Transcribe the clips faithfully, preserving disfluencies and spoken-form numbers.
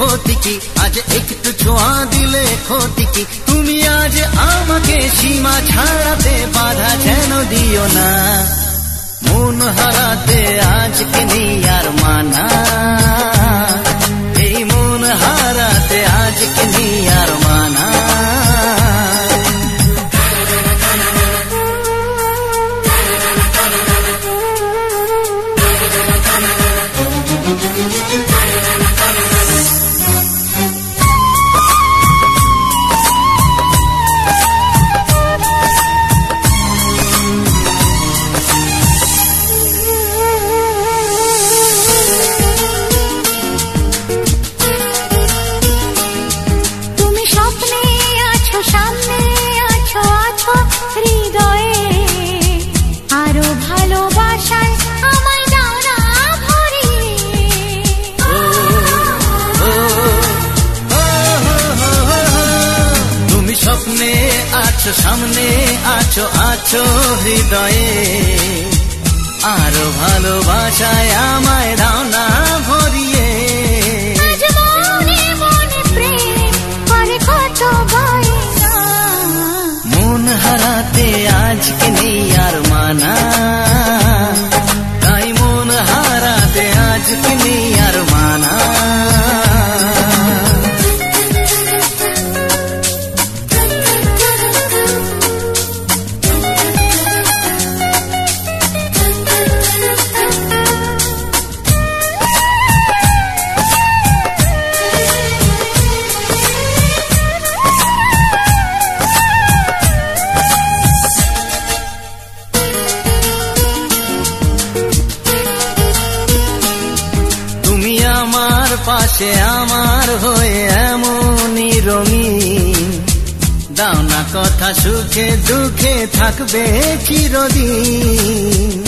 ক্ষতি কি, আজ একটু ছোঁয়া দিলে ক্ষতি কি। তুমি আজ আমাকে সীমা ছাড়াতে বাধা যেন দিও না। মন হারাতে আজকে নেই আর মানা, এই মন হারাতে আজকে নেই আর মানা। স্বপ্নে আছো, সামনে আছো, আছো হৃদয়ে, আরো ভালোবাসায় আমায় দাও না ভরিয়ে। মন হারাতে আজকে নেই আর মানা, তাই মন হারাতে আজকে নেই আর মানা। পাশে আমার হয়ে এমনই রঙিন, দাও না কথা সুখে দুঃখে থাকবে চিরদিন।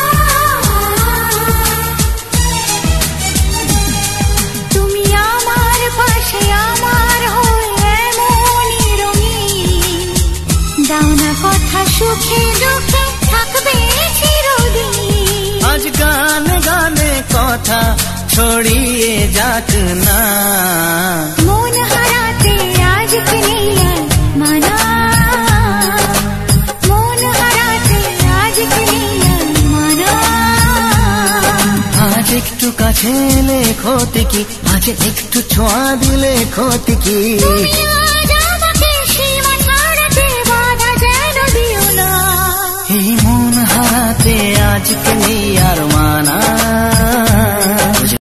তুমি আমার পাশে আমার হয়ে এমনই রঙিন, দাও না কথা সুখে দুঃখে থাকবে চিরদিন। আজ গানে গানে কথা ছড়িয়ে যাক না, মন হারাতে আজকে নেই আর মানা, মন হারাতে আজকে নেই আর মানা। আজ একটু কাছে এলে ক্ষতি কি, আজ একটু ছোঁয়া দিলে ক্ষতি কি। তুমি আজ আমাকে সীমা ছাড়াতে বাধা যেন দিও না, এই মন হারাতে আজকে নেই আর মানা।